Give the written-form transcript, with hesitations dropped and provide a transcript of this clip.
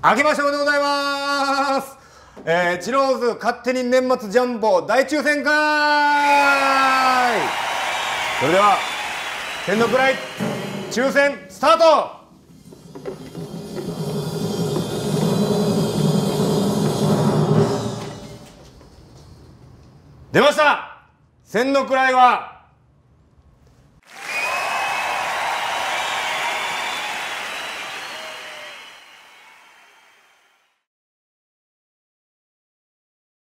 明けましておめでとうございます。チローズ勝手に年末ジャンボ大抽選会。それでは天の位抽選スタート。出ました。千の位は